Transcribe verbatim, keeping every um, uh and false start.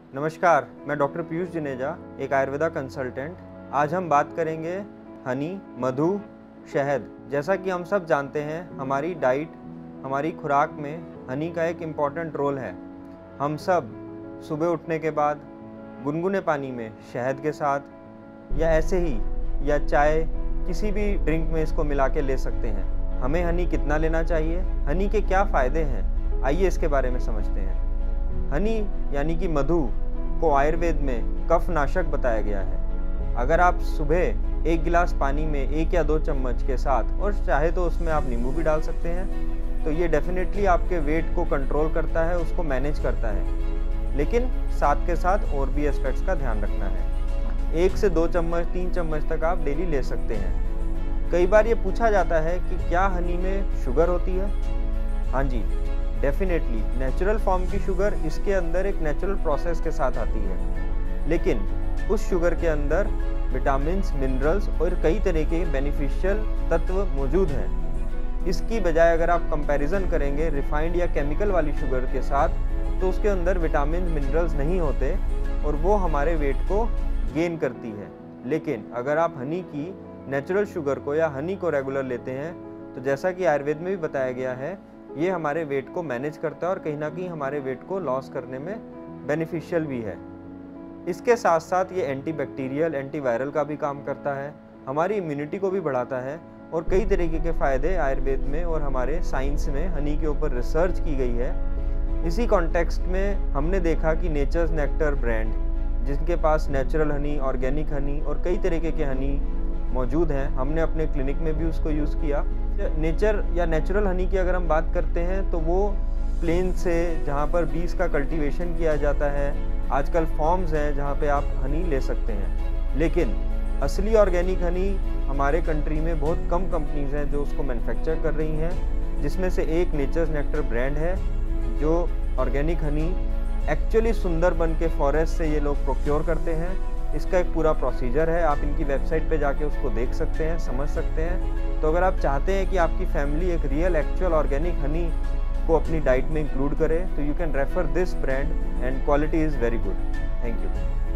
नमस्कार, मैं डॉक्टर पीयूष जुनेजा, एक आयुर्वेदा कंसल्टेंट। आज हम बात करेंगे हनी, मधु, शहद। जैसा कि हम सब जानते हैं, हमारी डाइट, हमारी खुराक में हनी का एक इम्पॉर्टेंट रोल है। हम सब सुबह उठने के बाद गुनगुने पानी में शहद के साथ या ऐसे ही या चाय किसी भी ड्रिंक में इसको मिला के ले सकते हैं। हमें हनी कितना लेना चाहिए, हनी के क्या फ़ायदे हैं, आइए इसके बारे में समझते हैं। हनी यानी कि मधु को आयुर्वेद में कफ नाशक बताया गया है। अगर आप सुबह एक गिलास पानी में एक या दो चम्मच के साथ, और चाहे तो उसमें आप नींबू भी डाल सकते हैं, तो ये डेफिनेटली आपके वेट को कंट्रोल करता है, उसको मैनेज करता है। लेकिन साथ के साथ और भी एस्पेक्ट्स का ध्यान रखना है। एक से दो चम्मच तीन चम्मच तक आप डेली ले सकते हैं। कई बार ये पूछा जाता है कि क्या हनी में शुगर होती है? हाँ जी, डेफिनेटली नेचुरल फॉर्म की शुगर इसके अंदर एक नेचुरल प्रोसेस के साथ आती है, लेकिन उस शुगर के अंदर विटामिन्स, मिनरल्स और कई तरह के बेनिफिशियल तत्व मौजूद हैं। इसकी बजाय अगर आप कंपैरिजन करेंगे रिफाइंड या केमिकल वाली शुगर के साथ, तो उसके अंदर विटामिन, मिनरल्स नहीं होते और वो हमारे वेट को गेन करती है। लेकिन अगर आप हनी की नेचुरल शुगर को या हनी को रेगुलर लेते हैं, तो जैसा कि आयुर्वेद में भी बताया गया है, ये हमारे वेट को मैनेज करता है और कहीं ना कहीं हमारे वेट को लॉस करने में बेनिफिशियल भी है। इसके साथ साथ ये एंटीबैक्टीरियल, एंटीवायरल का भी काम करता है, हमारी इम्यूनिटी को भी बढ़ाता है और कई तरीके के फ़ायदे आयुर्वेद में और हमारे साइंस में हनी के ऊपर रिसर्च की गई है। इसी कॉन्टेक्स्ट में हमने देखा कि नेचर्स नेक्टर ब्रांड, जिनके पास नेचुरल हनी, ऑर्गेनिक हनी और कई तरीके के हनी मौजूद हैं, हमने अपने क्लिनिक में भी उसको यूज़ किया। नेचर या नेचुरल हनी की अगर हम बात करते हैं, तो वो प्लेन से जहाँ पर बीज का कल्टीवेशन किया जाता है, आजकल फॉर्म्स हैं जहाँ पे आप हनी ले सकते हैं। लेकिन असली ऑर्गेनिक हनी हमारे कंट्री में बहुत कम कंपनीज हैं जो उसको मैन्युफैक्चर कर रही हैं, जिसमें से एक नेचर्स नेक्टर ब्रांड है, जो ऑर्गेनिक हनी एक्चुअली सुंदरबन के फॉरेस्ट से ये लोग प्रोक्योर करते हैं। इसका एक पूरा प्रोसीजर है, आप इनकी वेबसाइट पे जाके उसको देख सकते हैं, समझ सकते हैं। तो अगर आप चाहते हैं कि आपकी फैमिली एक रियल एक्चुअल ऑर्गेनिक हनी को अपनी डाइट में इंक्लूड करे, तो you can refer this brand and quality is very good. Thank you.